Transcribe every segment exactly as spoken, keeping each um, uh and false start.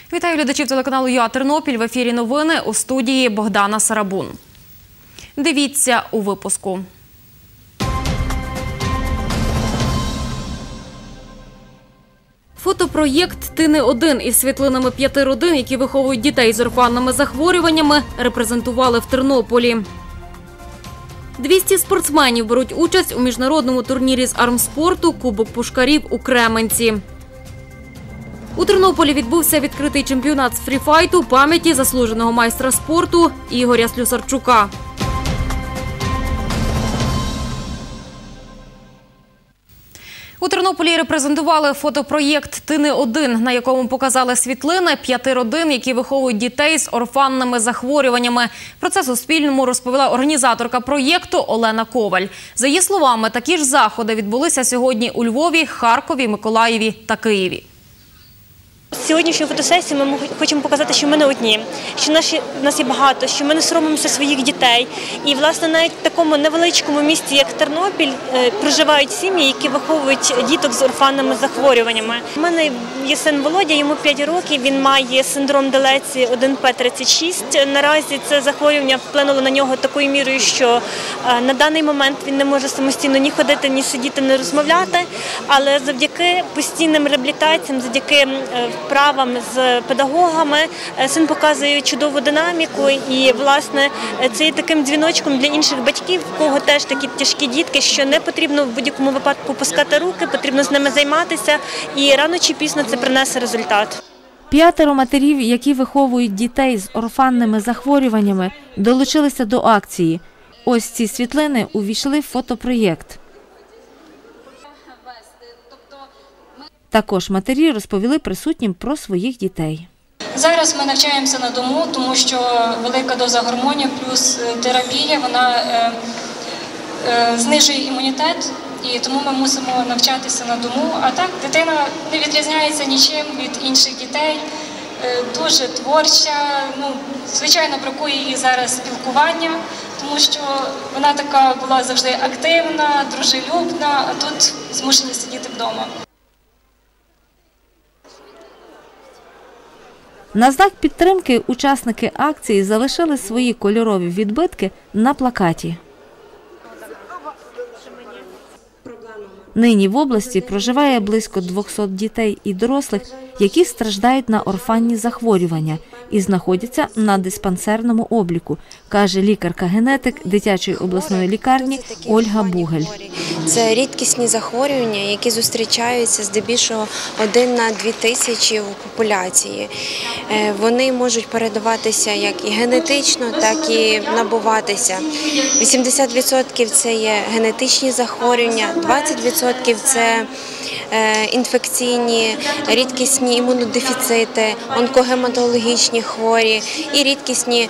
Вітаю глядачів телеканалу «Я Тернопіль». В ефірі новини, у студії Богдана Сарабун. Дивіться у випуску. Фотопроєкт «Ти не один» із світлинами п'яти родин, які виховують дітей з орфанними захворюваннями, репрезентували в Тернополі. двісті спортсменів беруть участь у міжнародному турнірі з армспорту «Кубок пушкарів» у Кременці. У Тернополі відбувся відкритий чемпіонат з фріфайту пам'яті заслуженого майстра спорту Ігоря Слюсарчука. У Тернополі репрезентували фотопроєкт «Ти не один», на якому показали світлини п'яти родин, які виховують дітей з орфанними захворюваннями. Про це Суспільному розповіла організаторка проєкту Олена Коваль. За її словами, такі ж заходи відбулися сьогодні у Львові, Харкові, Миколаєві та Києві. Сьогоднішню фотосесію ми хочемо показати, що ми не одні, що наші, нас є багато, що ми не соромимося своїх дітей. І, власне, навіть в такому невеличкому місті, як Тернопіль, проживають сім'ї, які виховують діток з орфанними захворюваннями. У мене є син Володя, йому п'ять років, він має синдром Делеції один П тридцять шість. Наразі це захворювання вплинуло на нього такою мірою, що на даний момент він не може самостійно ні ходити, ні сидіти, ні розмовляти. Але завдяки постійним реабілітаціям, завдяки вправам з педагогами, син показує чудову динаміку і, власне, це є таким дзвіночком для інших батьків, у кого теж такі тяжкі дітки, що не потрібно в будь-якому випадку пускати руки, потрібно з ними займатися і рано чи пізно це принесе результат. П'ятеро матерів, які виховують дітей з орфанними захворюваннями, долучилися до акції. Ось ці світлини увійшли в фотопроєкт. Також матері розповіли присутнім про своїх дітей. Зараз ми навчаємося на дому, тому що велика доза гормонів плюс терапія, вона е, е, знижує імунітет, і тому ми мусимо навчатися на дому. А так, дитина не відрізняється нічим від інших дітей, е, дуже творча, ну, звичайно, бракує їй зараз спілкування, тому що вона така була завжди активна, дружелюбна, а тут змушені сидіти вдома. На знак підтримки учасники акції залишили свої кольорові відбитки на плакаті. Нині в області проживає близько двохсот дітей і дорослих, які страждають на орфанні захворювання і знаходяться на диспансерному обліку, каже лікарка-генетик дитячої обласної лікарні Ольга Бугель. Це рідкісні захворювання, які зустрічаються здебільшого один на дві тисячі в популяції. Вони можуть передаватися як і генетично, так і набуватися. вісімдесят відсотків це є генетичні захворювання, двадцять відсотків це інфекційні, рідкісні імунодефіцити, онкогематологічні хворі і рідкісні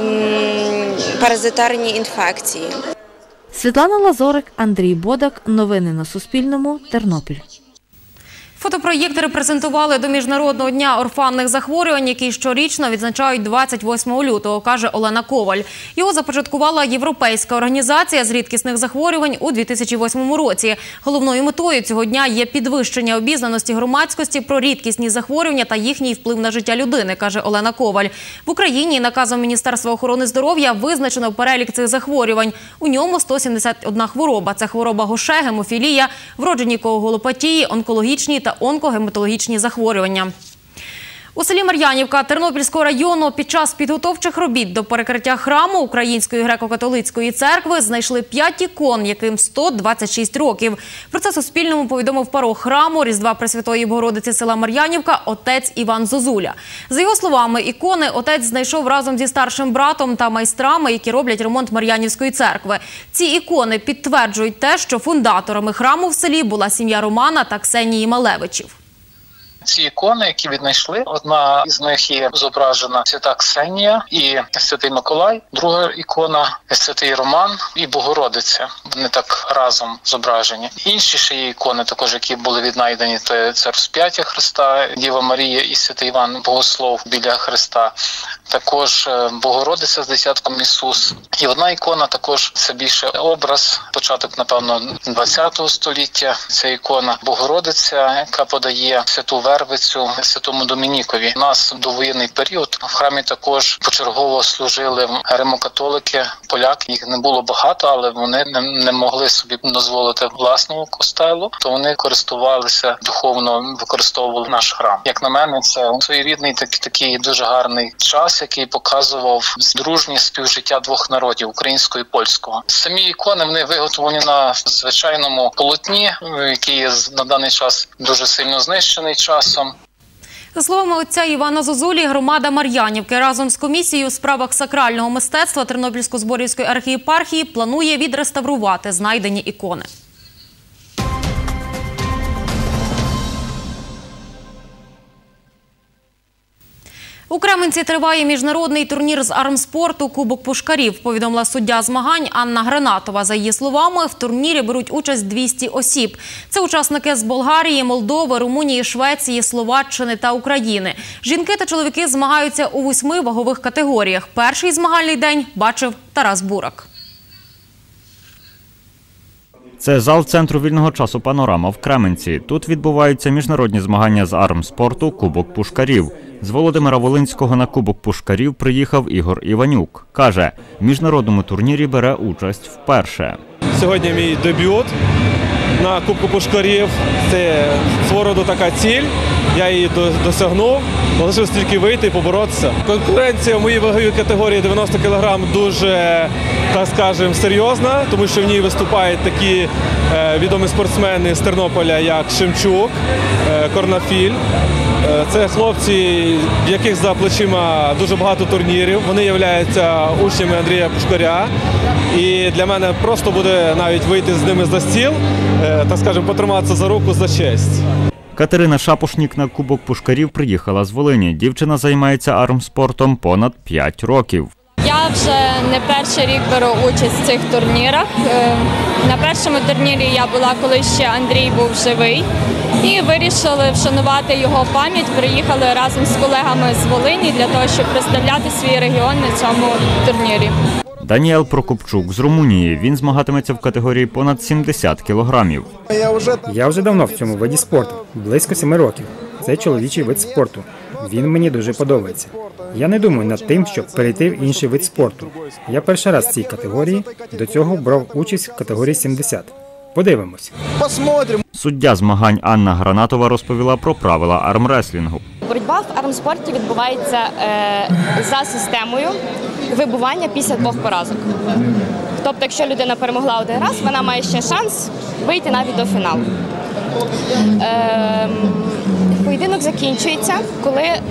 паразитарні інфекції. Світлана Лазорик, Андрій Бодак. Новини на Суспільному. Тернопіль. Фотопроєкт репрезентували до Міжнародного дня орфанних захворювань, який щорічно відзначають двадцять восьмого лютого, каже Олена Коваль. Його започаткувала Європейська організація з рідкісних захворювань у дві тисячі восьмому році. Головною метою цього дня є підвищення обізнаності громадськості про рідкісні захворювання та їхній вплив на життя людини, каже Олена Коваль. В Україні наказом Міністерства охорони здоров'я визначено перелік цих захворювань. У ньому сто сімдесят одна хвороба. Це хвороба Гоше, гемофілія, вроджені коагулопатії, онкологічні та онкогематологічні захворювання. У селі Мар'янівка Тернопільського району під час підготовчих робіт до перекриття храму Української греко-католицької церкви знайшли п'ять ікон, яким сто двадцять шість років. Про це Суспільному повідомив парох храму Різдва Пресвятої Богородиці села Мар'янівка отець Іван Зозуля. За його словами, ікони отець знайшов разом зі старшим братом та майстрами, які роблять ремонт Мар'янівської церкви. Ці ікони підтверджують те, що фундаторами храму в селі була сім'я Романа та Ксенії Малевичів. Ці ікони, які віднайшли, одна із них є зображена свята Ксенія і святий Миколай, друга ікона святий Роман і Богородиця. Вони так разом зображені. Інші ще є ікони, також які були віднайдені, це розп'яття Христа, Діва Марія і святий Іван Богослов біля Христа. Також Богородиця з дитятком Ісус. І одна ікона також це більше образ, початок, напевно, двадцятого століття. Це ікона Богородиця, яка подає святу Вервицю, Святому Домінікові. У нас довоєнний період в храмі також почергово служили римокатолики, поляки. Їх не було багато, але вони не, не могли собі дозволити власного костелу, то вони користувалися духовно, використовували наш храм. Як на мене, це своєрідний такий, такий дуже гарний час, який показував дружнє співжиття двох народів, українського і польського. Самі ікони вони виготовлені на звичайному полотні, який є на даний час дуже сильно знищений часом. За словами отця Івана Зозулі, громада Мар'янівки разом з комісією у справах сакрального мистецтва Тернопільсько-Зборівської архієпархії планує відреставрувати знайдені ікони. У Кременці триває міжнародний турнір з армспорту «Кубок Пушкарів», повідомила суддя змагань Анна Гранатова. За її словами, в турнірі беруть участь двісті осіб. Це учасники з Болгарії, Молдови, Румунії, Швеції, Словаччини та України. Жінки та чоловіки змагаються у восьми вагових категоріях. Перший змагальний день бачив Тарас Бурак. Це зал Центру вільного часу «Панорама» в Кременці. Тут відбуваються міжнародні змагання з армспорту «Кубок Пушкарів». З Володимира Волинського на Кубок Пушкарів приїхав Ігор Іванюк. Каже, в міжнародному турнірі бере участь вперше. Сьогодні мій дебют на Кубку Пушкарів. Це свого роду така ціль. Я її досягнув. Залишилось тільки вийти і поборотися. Конкуренція в моїй ваговій категорії дев'яносто кілограм дуже, так скажемо, серйозна, тому що в ній виступають такі е, відомі спортсмени з Тернополя, як Шемчук, е, Корнафіль. Е, це хлопці, в яких за плечима дуже багато турнірів. Вони являються учнями Андрія Пушкаря. І для мене просто буде навіть вийти з ними за стіл, е, так скажемо, потриматися за руку за честь. Катерина Шапошнік на Кубок Пушкарів приїхала з Волині. Дівчина займається армспортом понад п'ять років. Я вже не перший рік беру участь в цих турнірах. На першому турнірі я була, коли ще Андрій був живий. І вирішили вшанувати його пам'ять. Приїхали разом з колегами з Волині для того, щоб представляти свій регіон на цьому турнірі. Даніел Прокопчук з Румунії. Він змагатиметься в категорії понад сімдесят кілограмів. Я вже давно в цьому виді спорту, близько семи років. Це чоловічий вид спорту. Він мені дуже подобається. Я не думаю над тим, щоб перейти в інший вид спорту. Я перший раз в цій категорії, до цього брав участь в категорії сімдесят. Подивимось. Суддя змагань Анна Гранатова розповіла про правила армреслінгу. Боротьба в армспорті відбувається е, за системою вибування після двох поразок. Тобто, якщо людина перемогла один раз, вона має ще шанс вийти навіть до фіналу. Е, поєдинок закінчується, коли е,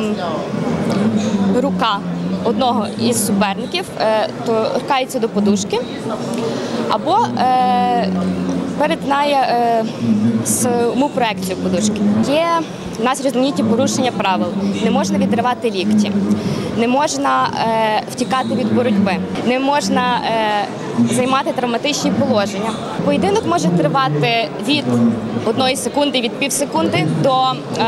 рука одного із суперників е, торкається до подушки або е, перетинає е, саму проекцію подушки. Є у нас різноманітні порушення правил. Не можна відривати лікті, не можна е, втікати від боротьби, не можна е, займати травматичні положення. Поєдинок може тривати від одної секунди, від пів секунди до е,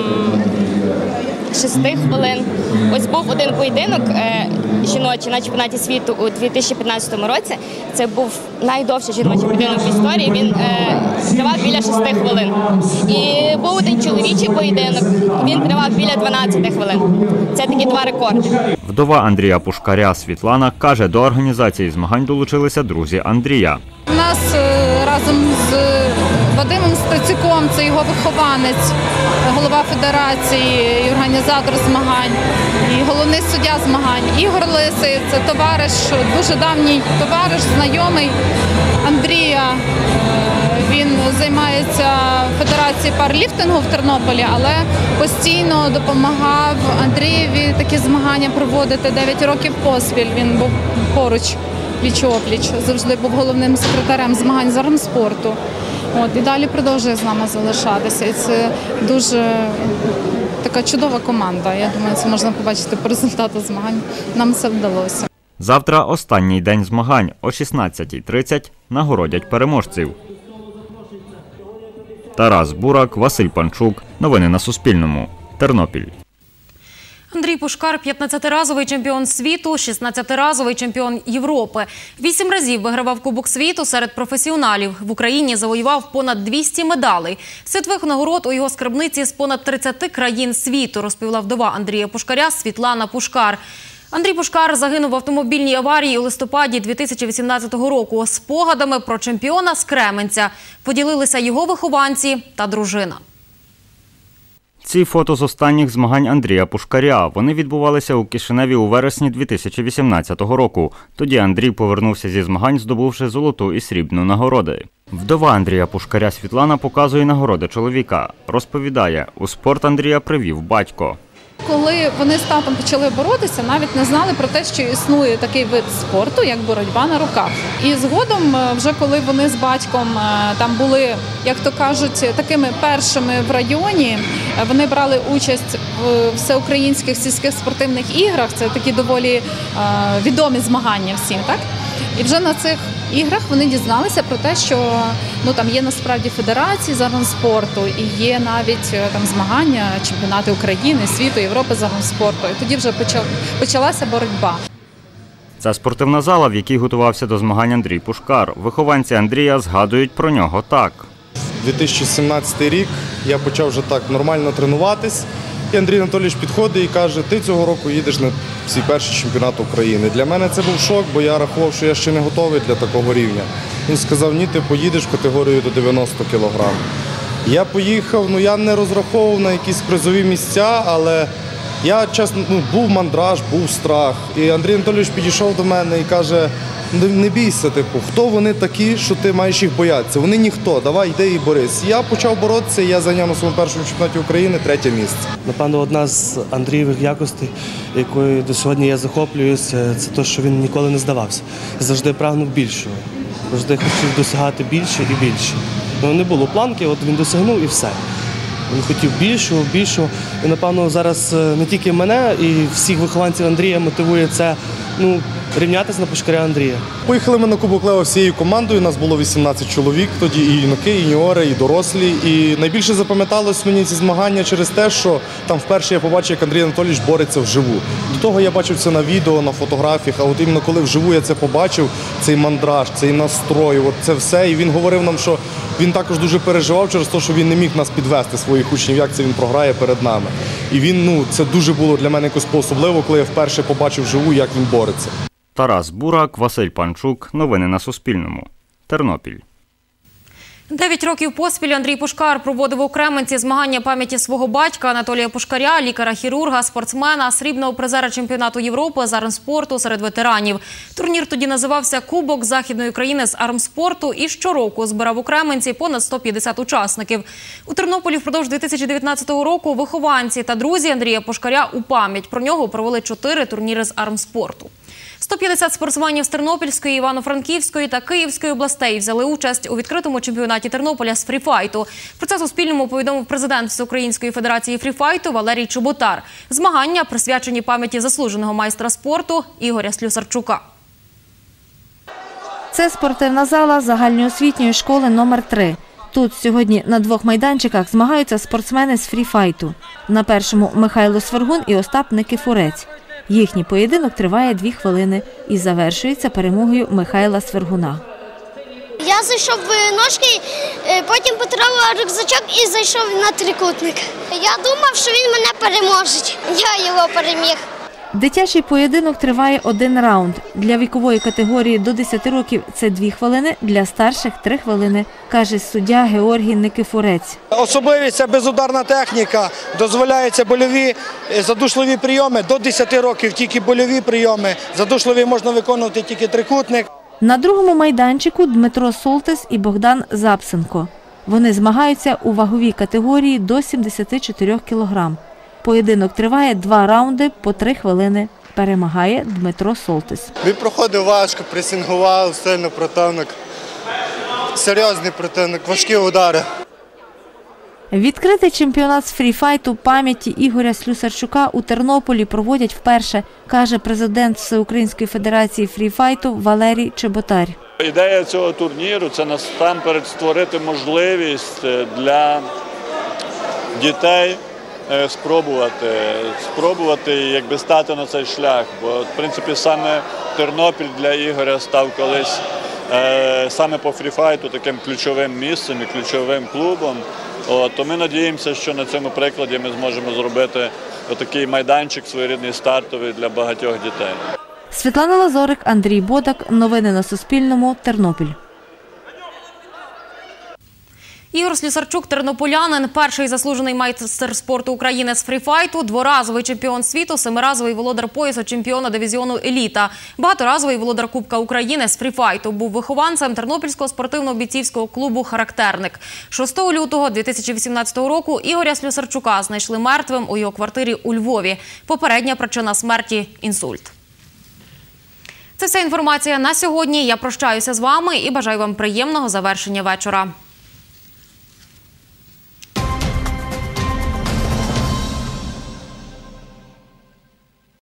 шести хвилин. Ось був один поєдинок е, жіночий на чемпіонаті світу у дві тисячі п'ятнадцятому році. Це був найдовший жіночий поєдинок в історії. Він е, тривав біля шести хвилин. І був один чоловічий поєдинок. Він тривав біля дванадцяти хвилин. Це такі два рекорди. Вдова Андрія Пушкаря Світлана каже, до організації змагань долучилися друзі Андрія. У нас разом з Вадимом Стецюком, це його вихованець, голова федерації і організатор змагань, і головний суддя змагань. Ігор Лисий, це товариш, дуже давній товариш, знайомий Андрія. Він займається федерацією парліфтингу в Тернополі, але постійно допомагав Андрієві такі змагання проводити дев'ять років поспіль. Він був поруч, пліч-опліч, завжди був головним секретарем змагань з армспорту. От, і далі продовжує з нами залишатися. І це дуже така чудова команда. Я думаю, це можна побачити по результату змагань. Нам це вдалося. Завтра останній день змагань. О шістнадцятій тридцять нагородять переможців. Тарас Бурак, Василь Панчук. Новини на Суспільному. Тернопіль. Андрій Пушкар – п'ятнадцятиразовий чемпіон світу, шістнадцятиразовий чемпіон Європи. Вісім разів вигравав Кубок світу серед професіоналів. В Україні завоював понад двісті медалей. Світових нагород у його скарбниці з понад тридцяти країн світу, розповіла вдова Андрія Пушкаря Світлана Пушкар. Андрій Пушкар загинув в автомобільній аварії у листопаді дві тисячі вісімнадцятого року. Спогадами про чемпіона з Кременця поділилися його вихованці та дружина. Ці фото з останніх змагань Андрія Пушкаря. Вони відбувалися у Кишиневі у вересні дві тисячі вісімнадцятого року. Тоді Андрій повернувся зі змагань, здобувши золоту і срібну нагороди. Вдова Андрія Пушкаря Світлана показує нагороди чоловіка. Розповідає, у спорт Андрія привів батько. Коли вони з татом почали боротися, навіть не знали про те, що існує такий вид спорту, як боротьба на руках. І згодом, вже коли вони з батьком там були, як то кажуть, такими першими в районі, вони брали участь в всеукраїнських сільських спортивних іграх, це такі доволі відомі змагання всім, так? І вже на цих іграх вони дізналися про те, що ну, там є насправді федерації з армспорту і є навіть там змагання, чемпіонати України, світу, Європи з армспорту. І тоді вже почалася боротьба. Це спортивна зала, в якій готувався до змагань Андрій Пушкар. Вихованці Андрія згадують про нього так. дві тисячі сімнадцятий рік я почав вже так нормально тренуватись. І Андрій Анатолійович підходить і каже, ти цього року їдеш на свій перший чемпіонат України. Для мене це був шок, бо я рахував, що я ще не готовий для такого рівня. Він сказав, ні, ти поїдеш в категорію до дев'яноста кілограм. Я поїхав, ну я не розраховував на якісь призові місця, але я, чесно, ну, був мандраж, був страх. І Андрій Анатолійович підійшов до мене і каже, не бійся, типу, хто вони такі, що ти маєш їх боятися? Вони ніхто, давай йди і борись. Я почав боротися, і я зайняв на своєму першому чемпіонаті України третє місце. Напевно, одна з Андрієвих якостей, якою до сьогодні я захоплююся, це те, що він ніколи не здавався. Завжди прагнув більшого, завжди хотів досягати більше і більше. Ну, не було планки, от він досягнув і все. Він хотів більшого, більшого. І, напевно, зараз не тільки мене, і всіх вихованців Андрія мотивує це, ну, рівнятися на Пушкаря Андрія. Поїхали ми на Кубок Лева всією командою, нас було вісімнадцять чоловік, тоді і юнаки, і юніори, і дорослі. І найбільше запам'яталось мені ці змагання через те, що там вперше я побачив, як Андрій Анатолійович бореться вживу. До того я бачив це на відео, на фотографіях, а от іменно коли вживу я це побачив, цей мандраж, цей настрой, от це все. І він говорив нам, що він також дуже переживав через те, що він не міг нас підвести, своїх учнів, як це він програє перед нами. І він, ну, це дуже було для мене якось по-особливо, коли я вперше побачив вживу, як він бореться. Тарас Бурак, Василь Панчук. Новини на Суспільному. Тернопіль. Дев'ять років поспіль Андрій Пушкар проводив у Кременці змагання пам'яті свого батька Анатолія Пушкаря, лікаря-хірурга, спортсмена, срібного призера чемпіонату Європи з армспорту серед ветеранів. Турнір тоді називався «Кубок Західної України з армспорту» і щороку збирав у Кременці понад сто п'ятдесят учасників. У Тернополі впродовж дві тисячі дев'ятнадцятого року вихованці та друзі Андрія Пушкаря у пам'ять про нього провели чотири турніри з армспорту. сто п'ятдесят спортсменів з Тернопільської, Івано-Франківської та Київської областей взяли участь у відкритому чемпіонаті Тернополя з фріфайту. Про це Суспільному повідомив президент Всеукраїнської федерації фріфайту Валерій Чеботар. Змагання присвячені пам'яті заслуженого майстра спорту Ігоря Слюсарчука. Це спортивна зала загальноосвітньої школи номер три. Тут сьогодні на двох майданчиках змагаються спортсмени з фріфайту. На першому Михайло Свергун і Остап Никифорець. Їхній поєдинок триває дві хвилини і завершується перемогою Михайла Свергуна. Я зайшов в ножки, потім потрапив рюкзачок і зайшов на трикутник. Я думав, що він мене переможе. Я його переміг. Дитячий поєдинок триває один раунд. Для вікової категорії до десяти років – це дві хвилини, для старших – три хвилини, каже суддя Георгій Никифорець. Особливість – це безударна техніка, дозволяються больові, задушливі прийоми до десяти років, тільки больові прийоми, задушливі можна виконувати тільки трикутник. На другому майданчику Дмитро Солтис і Богдан Запсенко. Вони змагаються у ваговій категорії до сімдесяти чотирьох кілограм. Поєдинок триває два раунди по три хвилини. Перемагає Дмитро Солтис. Він проходив важко, пресингував сильно противник. Серйозний противник, важкі удари. Відкритий чемпіонат з фріфайту пам'яті Ігоря Слюсарчука у Тернополі проводять вперше, каже президент Всеукраїнської федерації фріфайту Валерій Чеботар. Ідея цього турніру – це насамперед створити можливість для дітей е, спробувати, спробувати якби стати на цей шлях. Бо, в принципі, саме Тернопіль для Ігоря став колись е, саме по фріфайту таким ключовим місцем і ключовим клубом. От, то ми надіємося, що на цьому прикладі ми зможемо зробити отакий майданчик своєрідний стартовий для багатьох дітей. Світлана Лазорик, Андрій Бодак. Новини на Суспільному. Тернопіль. Ігор Слюсарчук – тернополянин, перший заслужений майстер спорту України з фріфайту, дворазовий чемпіон світу, семиразовий володар поясу чемпіона дивізіону «Еліта», багаторазовий володар Кубка України з фріфайту. Був вихованцем Тернопільського спортивно-бійцівського клубу «Характерник». шостого лютого дві тисячі вісімнадцятого року Ігоря Слюсарчука знайшли мертвим у його квартирі у Львові. Попередня причина смерті – інсульт. Це вся інформація на сьогодні. Я прощаюся з вами і бажаю вам приємного завершення вечора.